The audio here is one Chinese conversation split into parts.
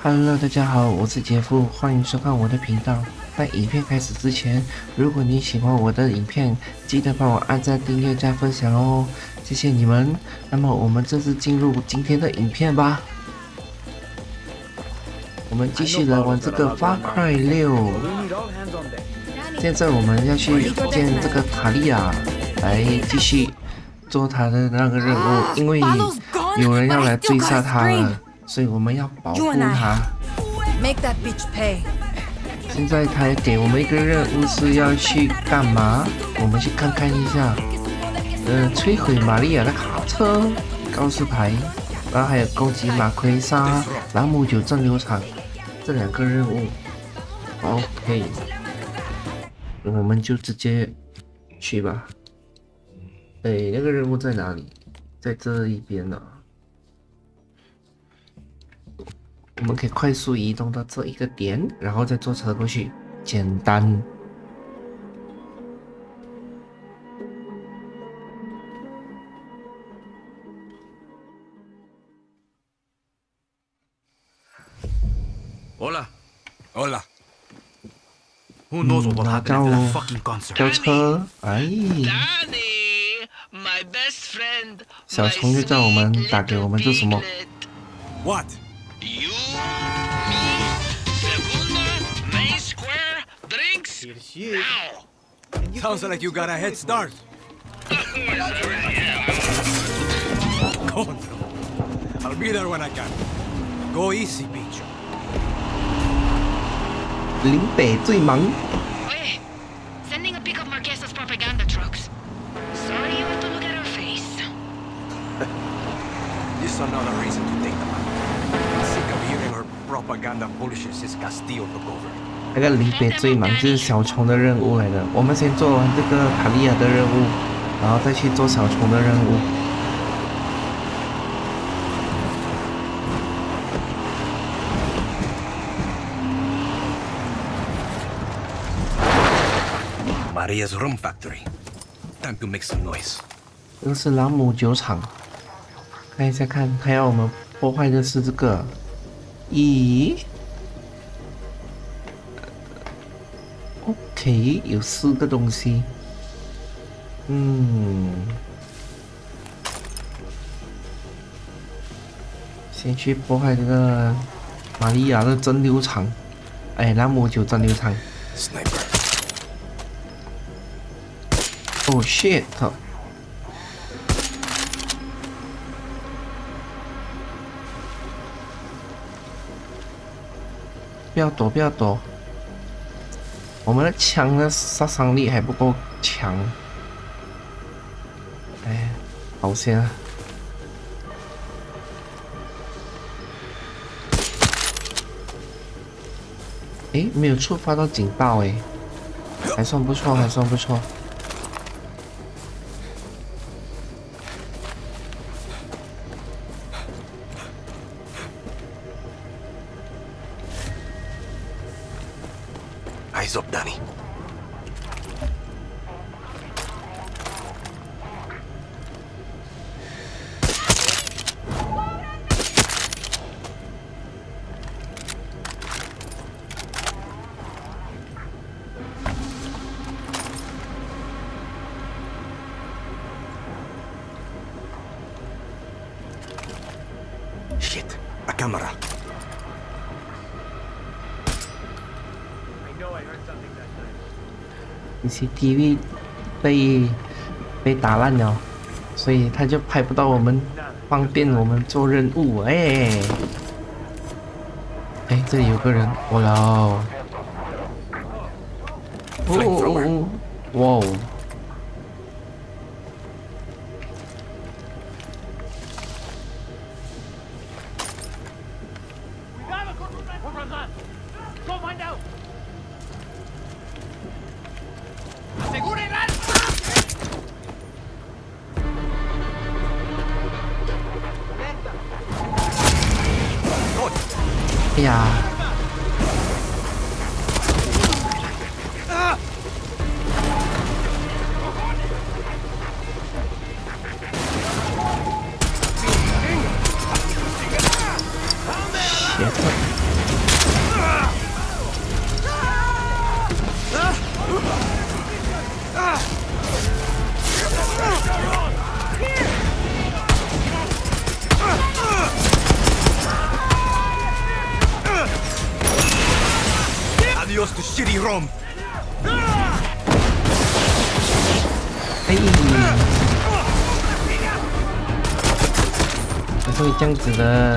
Hello， 大家好，我是杰夫，欢迎收看我的频道。在影片开始之前，如果你喜欢我的影片，记得帮我按赞、订阅、加分享哦，谢谢你们。那么我们正式进入今天的影片吧。我们继续来玩这个 Far Cry 6。现在我们要去见这个卡利亚，来继续做他的那个任务，因为有人要来追杀他了。 所以我们要保护他。现在他给我们一个任务是要去干嘛？我们去看看一下。摧毁玛利亚的卡车、告示牌，然后还有攻击马奎莎、朗姆酒蒸馏厂这2个任务。OK， 我们就直接去吧。那个任务在哪里？在这一边呢。 我们可以快速移动到这一个点，然后再坐车过去，简单。 Hola, hola. Who knows what will happen after that fucking concert? 叫车，哎。 Dani, my best friend. 小虫就叫我们打给我们做什么 What? You, me, Segunda, Main Square, drinks. Here she is. Now. Sounds like you got a head start. Go on, bro. I'll be there when I can. Go easy, Peach. 林北最忙。 Oye, sending a pick of Marquesa's propaganda trucks. Sorry you have to look at her face. This is another reason to take them out. I'm sick of hearing her propaganda bullshit since Castillo took over. 那个林北最忙就是小虫的任务来的。我们先做完这个卡利亚的任务，然后再去做小虫的任务。 Maria's rum factory. Time to make some noise. 这个是朗姆酒厂，看一下看，他要我们破坏的是这个。咦 ？OK， 有4个东西。先去破坏这个玛利亚的蒸馏厂，朗姆酒蒸馏厂。 Sniper. Oh shit！ 不要躲，不要躲！我们的枪的杀伤力还不够强。好险啊！没有触发到警报还算不错，还算不错。 Eyes up, Dani. Shit, a camera. CCTV 被打烂了，所以他就拍不到我们，方便我们做任务。这里有个人，哇哦！哇哦！哎呀！别动！ Adios to shitty Rome. 哎，不会这样子的。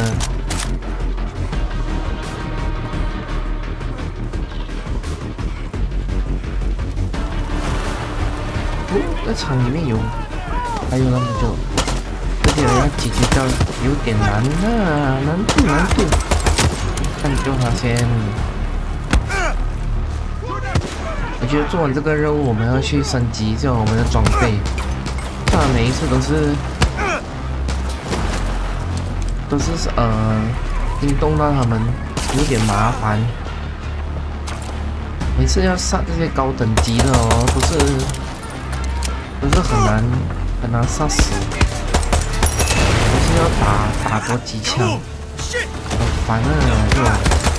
哦，那场里面有，还有那么久，这些人要解决掉有点难啊，难度。看就发现。 我觉得做完这个任务，我们要去升级一下我们的装备。虽然每一次都是惊动到他们，有点麻烦。每次要杀这些高等级的哦，都是很难杀死，都是要打多几枪，好烦啊这种。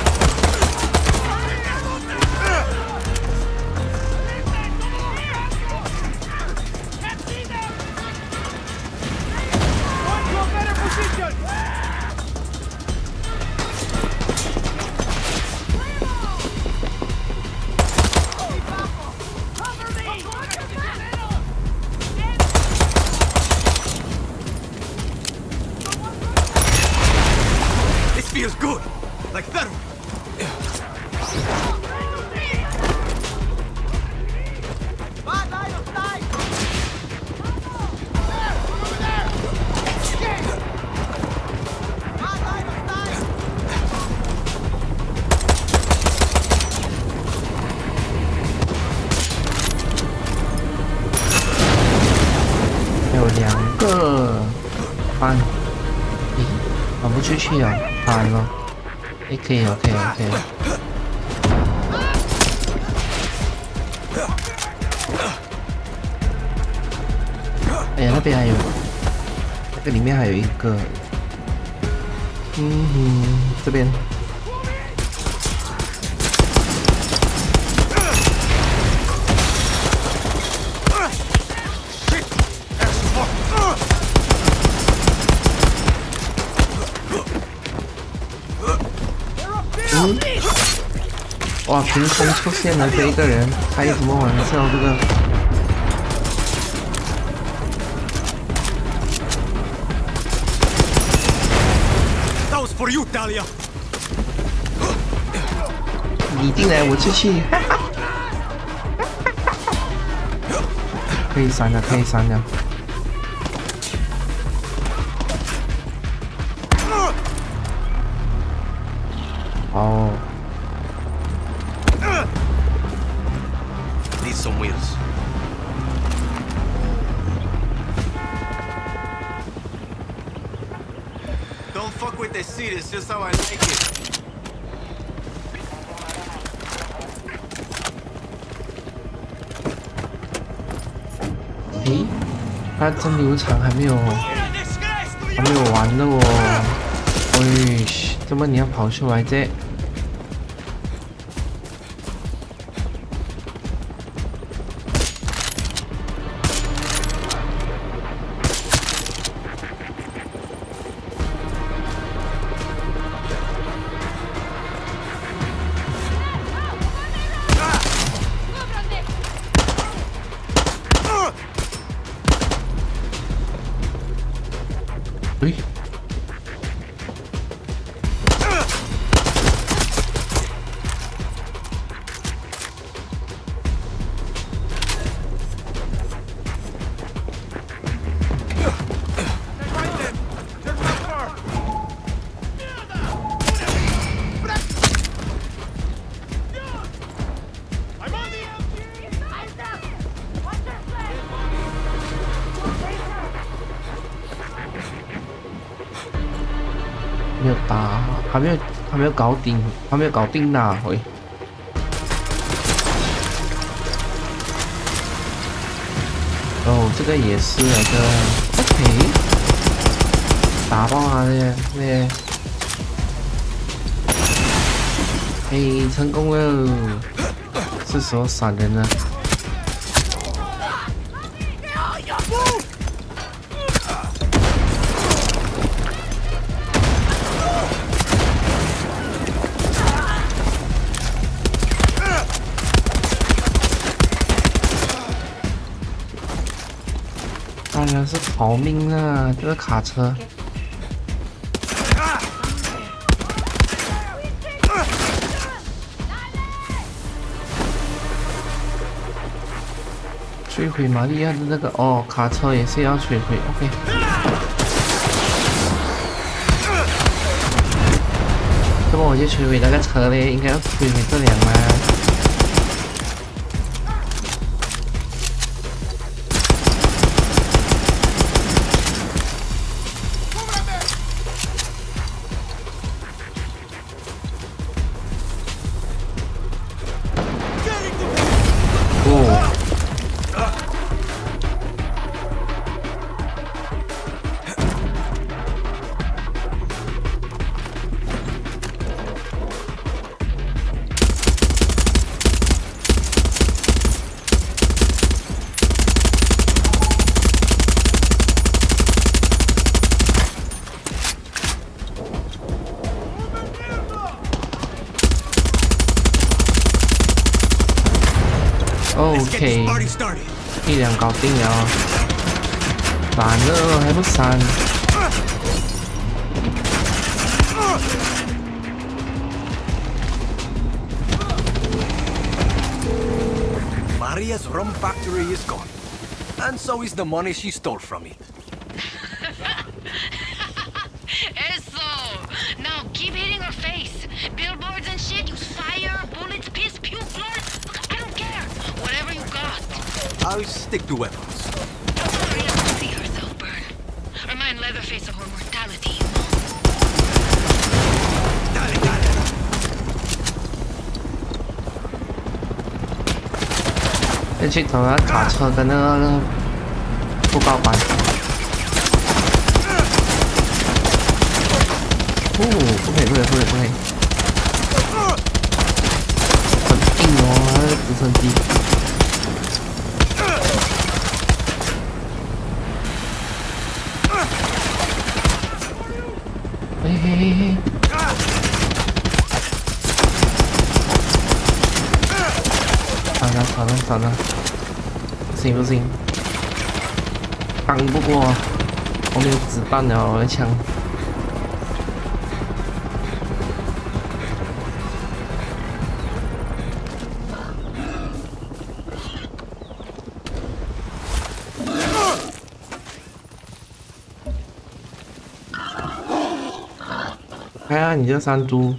Feels good, like that. 还有2个翻，咦，跑不出去啊！ 完了，哎，可以了。哎呀，那边还有，那个里面还有一个，这边。哇！凭空出现了这一个人，开什么玩笑？这个 That was for you, Dahlia. 你进来，我出去。可以删了。哦。 Need some wheels. Don't fuck with the seat, it's just how I like it. 诶，它蒸馏厂还没有完的哦。喂，怎么你要跑出来这？ 没有打，还没有搞定呢，喂！哦，这个也是来的 ，OK， 打爆他那些，嘿，成功了，是时候闪人了。 的是逃命啊！这个卡车。摧毁玛利亚的那个哦，卡车也是要摧毁 ，OK。那么我就摧毁那个车嘞，应该要摧毁这辆吗？OK， 一辆搞定了，闪了还不闪？ Maria's rum factory is gone, and so is the money she stole from it. Eso! Now keep hitting her face. Billboards and shit, use fire, bullets, piss, puke, blood. I don't care. Whatever you got. I'll stick to weapons. Don't want Maria to see herself burn. Remind Leatherface of her mortality, you know? Dale, dale. 要去找那卡车跟那个布告板。哦，不可以，不可以，不可以，不可以！很硬哦，那个直升机。嘿嘿嘿嘿。 好了，不行不行，挡不过，我没有子弹了，我的枪。看啊，你这山猪。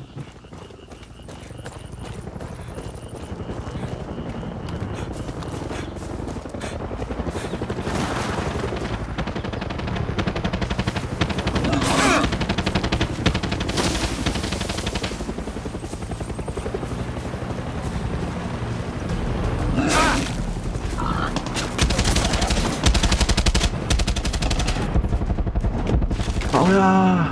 好呀！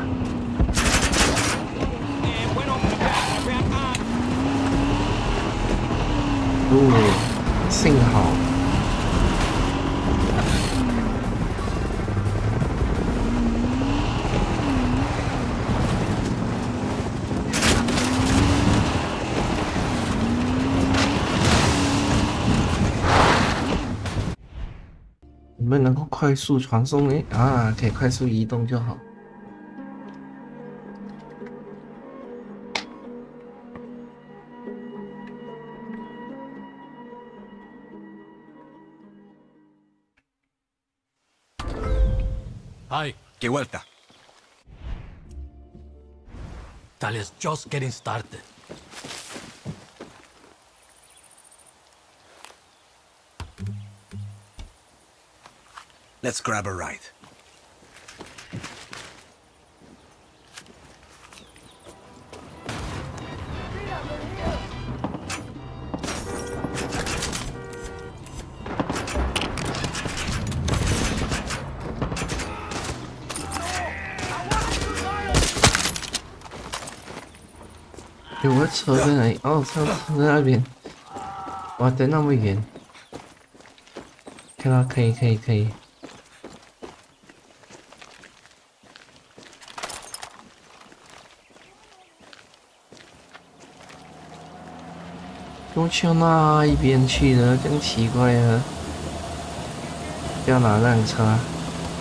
哦，幸好。你们能够快速传送诶啊，可以快速移动就好。 Hi. Que vuelta. Talia's just getting started. Let's grab a ride. 有个车在哪里？哦，车在那边。哇，在那么远。看到，可以，可以，可以。我去那一边去了，真奇怪啊！要哪辆车？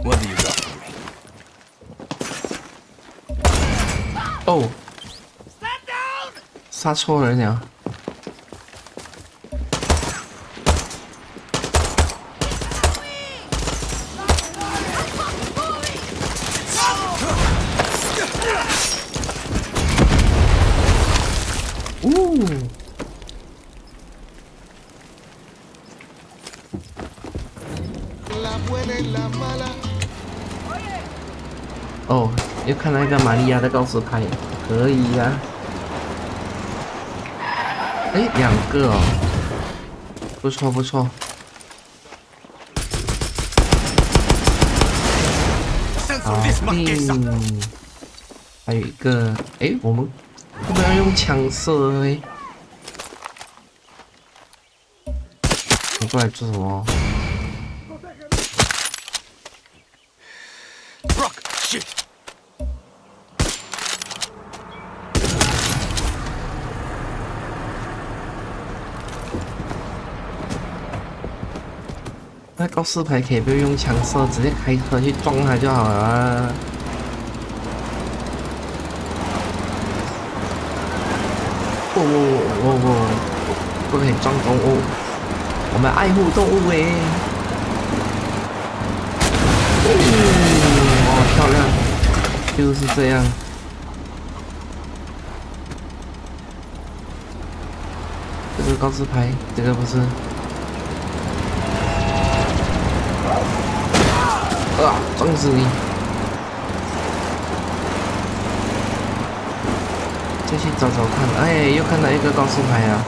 What do you got for me? 哦，杀错人了。哦，又看到一个玛利亚的告示牌，可以呀、哎，两个哦，不错不错。好，还有一个，哎，我们要不要用枪射？哎，你过来做什么？ 那告示牌可以不用用枪射，直接开车去撞他就好了。不可以撞动物，我们爱护动物诶。哦，漂亮，就是这样。这个告示牌，这个不是。 啊！撞死你！再去找找看，哎，又看到一个告示牌啊！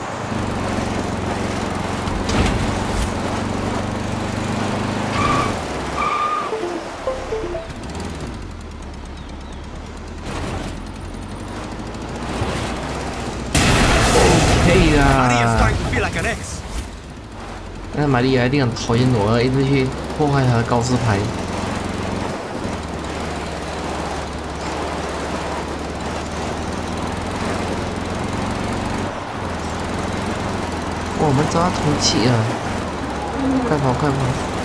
可以啦。那玛利亚一定很讨厌我，一直去破坏她的告示牌。 我们找到通气了，快跑快跑！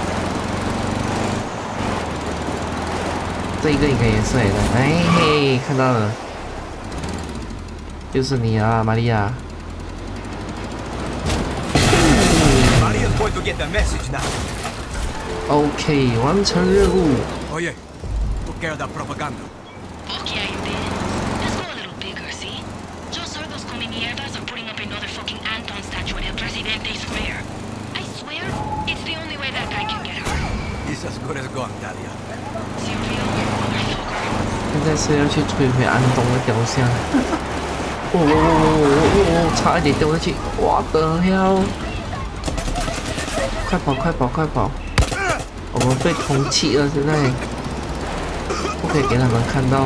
这一个应该也是来的，哎嘿，看到了，就是你啊，玛利亚。OK， 完成任务。 Oye, took care of that propaganda. Fuck yeah, you did. Let's go a little bigger, see? Just heard those comimierdas are putting up another fucking Antón statue at El Presidente Square. I swear, it's the only way that guy can get hurt. He's as good as gone, Talia. Silvio, motherfucker. 现在是要去摧毁安东的雕像。哦，差一点掉下去！我的hell！快跑快跑快跑！我们被通缉了，现在不可以给他们看到。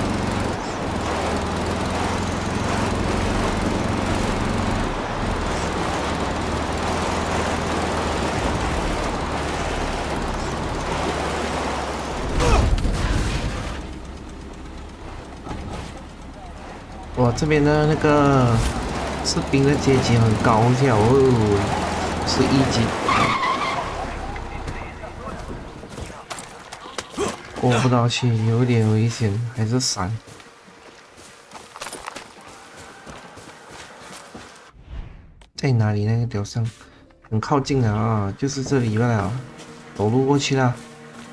哇，这边的那个士兵的阶级很高效哦，是一级。过不到去，有点危险，还是闪。在哪里？那个雕像很靠近了啊，就是这里了，走路过去了。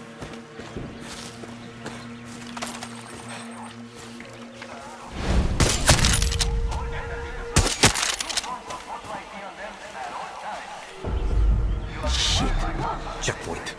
Checkpoint.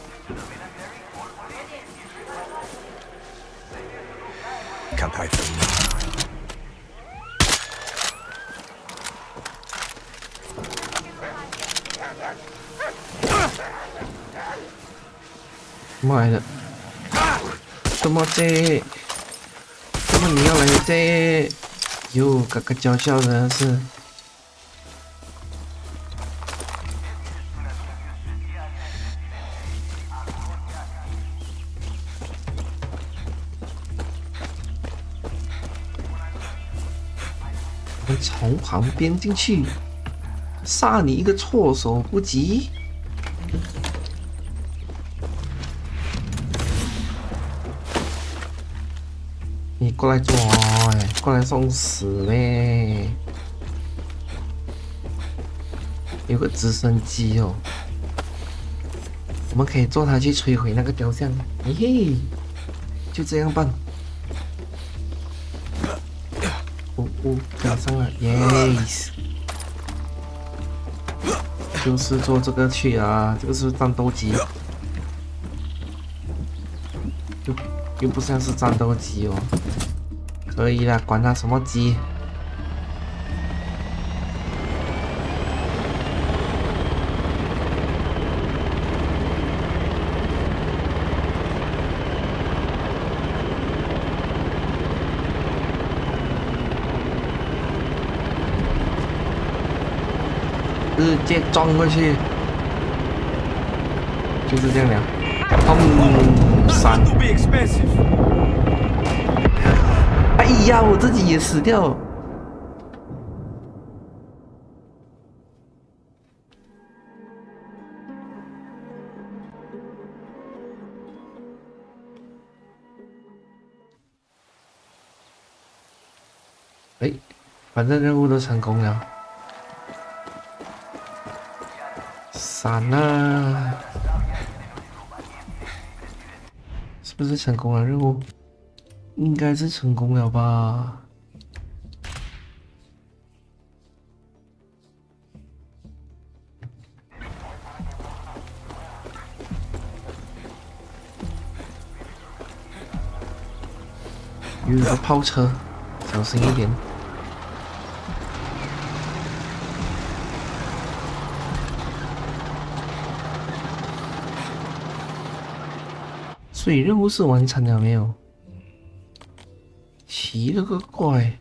妈的！怎么这？怎么你要来这？哟，嘎嘎叫叫的是。 从旁边进去，杀你一个措手不及！ 你过来做哎，过来送死嘞！有个直升机哦，我们可以坐它去摧毁那个雕像，嘿嘿，就这样办。赶上了 ，yes， 就是做这个去啊，这个是战斗机，又不像是战斗机哦，可以啦，管它什么机。直接撞过去，就是这样了。闪！哎呀，我自己也死掉。哎，反正任务都成功了。闪了，是不是成功了任务？应该是成功了吧？有一个炮车，小心一点。所以任务是完成了没有？奇了个怪！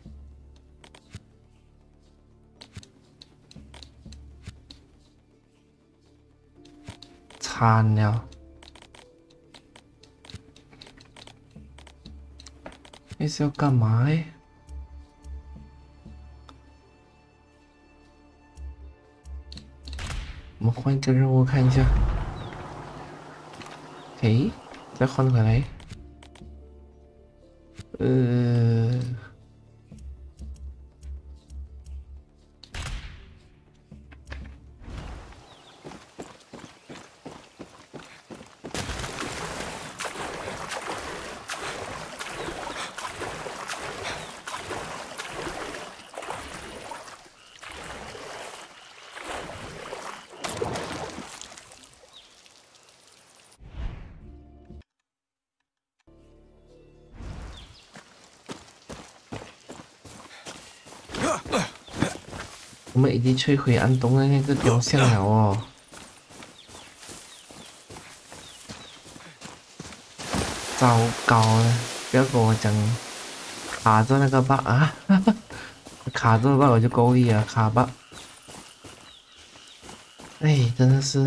惨了！那是要干嘛哎？我们换一个任务看一下。OK。再换回来，我们已经摧毁安东的那个雕像了哦。糟糕了，不要跟我讲卡着那个 bug 啊！卡着 bug 我就够力了，卡 bug。哎，真的是。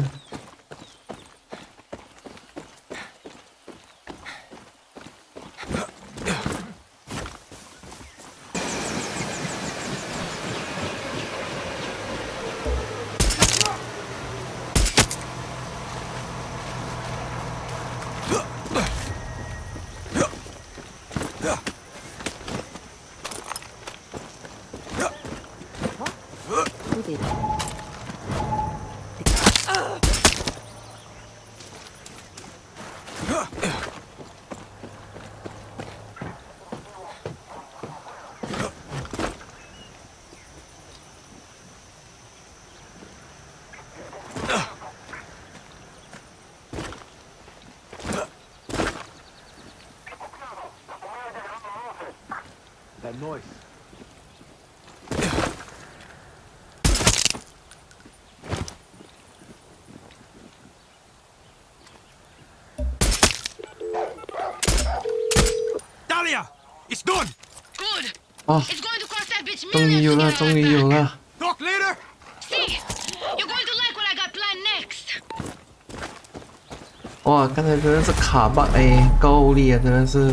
That noise. Dahlia, it's done. Good. 哦， It's going to cost that bitch 终于 millions 有 to 了， get 终 her 于有 back. 了。 Talk later. See, you're going to like what I got planned next. 哇，刚才真的是卡 bug 哎，够力啊，真的是。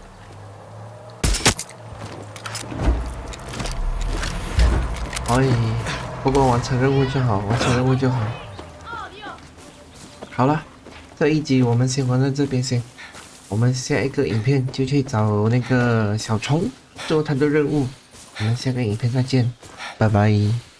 哎，不过完成任务就好，完成任务就好。好了，这一集我们先玩到这边先， 我们下一个影片就去找那个小虫做他的任务。我们下个影片再见，拜拜。